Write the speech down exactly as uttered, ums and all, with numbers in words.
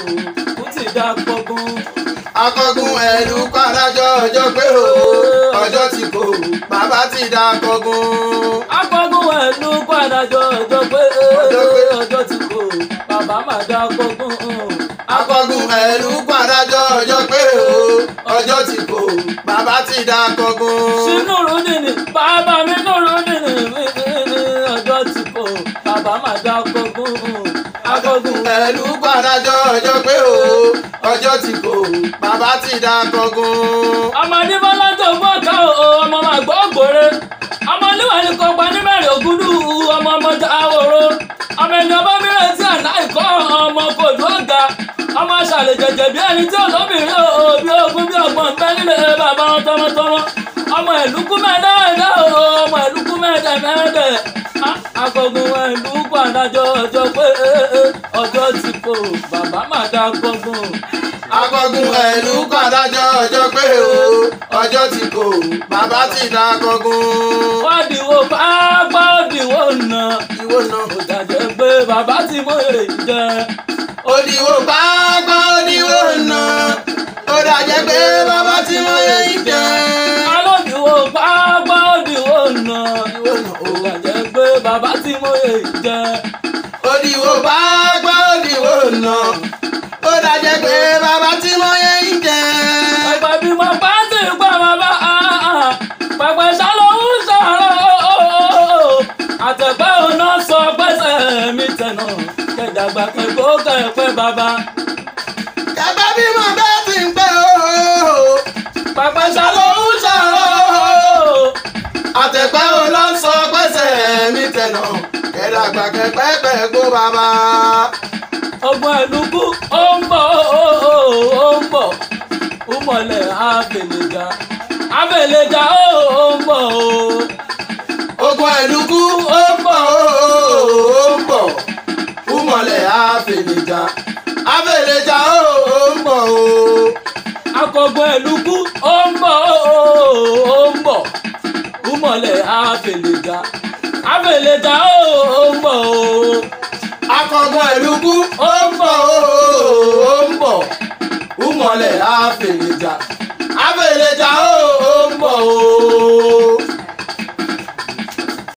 kú ti dá gbọ́gbọ́n. Akọgun ẹ̀lú kọ́dájọ́ ọjọ́ pé o ọjọ́ ti kò bàbá ti dá akọgun. Akọgun ẹ̀lú kọ́dájọ́ ọjọ́ pé ọjọ́ ti kò bàbá má dá gbọ́gbọ́n. Akọgun ẹ̀lú kọ́dájọ́ ọjọ́ pé o ọjọ́ ti kò bàbá ti dá akọgun. Sínú rúdìní bàbá mi nù rúdìní ọjọ́ ti kò bàbá má dá gbọ́gbọ́n. Akọgun ẹ̀lú kọ́dájọ́ ọjọ́ pé o ọjọ́ ti kò bàbá ti dá akọgun. ọmọdé bọ́lá tó gbọ́ ká o ọmọ máa gbọ́ gbòòrè ọmọ níwà ní kọgbà ní mẹ́rin ògúdù ọmọ ọmọdé àwòrò ọmọ ẹni ọba mìíràn tí àná ìkọ́ ọmọ kò dùn ọ̀gá ọmọ aṣàlẹ̀ jẹ̀jẹ̀ bí ẹni tí olóbìnrin o bí ogún bí ọgbọ̀n ń bẹ nílé bàbá wọn tọmọtọmọ ọmọ ìlúkú mẹ́ẹ̀ẹ́dẹ́ ọmọ ìlúkú mẹ́ẹ̀ẹ́dẹ́ akọgun ìlúkú adájọ́ ọjọ́ pé ọjọ́ ti kò bàbá má dá gbọ́ngbọ́n. Akọgun ẹ̀lú kọ́dájọ́ ọjọ́ pé o ọjọ́ ti kò bàbá ti dá akọgun. wọ́n dìwọ́ pápá ó dìwọ́ nà Ìwọ náà ó dàjẹ́ pé bàbá tí mo lè jẹ. òdìwò pápá òdìwò nà ó dàjẹ́ pé bàbá tí mo yẹ ń jẹ. alódìwọ́ pápá ó dìwọ́ nà Ìwọ náà ó dàjẹ́ pé bàbá tí mo lè jẹ. òdìwò pápá òdìwò nà ó dàjẹ́ pé bàbá tí mo yẹ ń jẹ. pàpà bí mo bá ti gbọ́ bàbá pàpà ṣàlọ́hún ṣàrọ̀ àtẹ̀pẹ́ òná sọ pẹ́sẹ̀ mi tẹ̀nà kẹ̀dàgbà kẹ̀kọ́ kẹ̀pẹ́ bàbá. Kẹ̀kẹ́ bí mo bẹ́ ti ń pẹ́ o pàpà ṣàlọ́hún ṣàrọ̀ àtẹ̀pẹ́ o lọ sọ pẹ́sẹ̀ mi tẹ̀nà kẹ̀dàgbà kẹ̀pẹ́pẹ́ kó bàbá. ọgbọ́n ẹ̀lúkú ó ń bọ̀ ó ń bọ̀ ó mọ̀lẹ́ abèlèjà abèlèjà ó ń bọ̀ Ogun ẹ̀lúkú ó ń bọ̀ ó ń bọ̀ Úmọ̀lẹ̀ àfẹ̀lẹ̀jà àfẹ̀lẹ̀jà ó ń bọ̀ o. akọgbọ́n ẹ̀lúkú ó ń bọ̀ ó ń bọ̀ ó mọ̀lẹ́ abèlèjà abèlèjà ó ń bọ̀ Akọgun ẹ̀lúkú ó ń bọ̀ ó ń bọ̀ Úmọ̀lẹ̀ àfẹ̀lẹ̀jà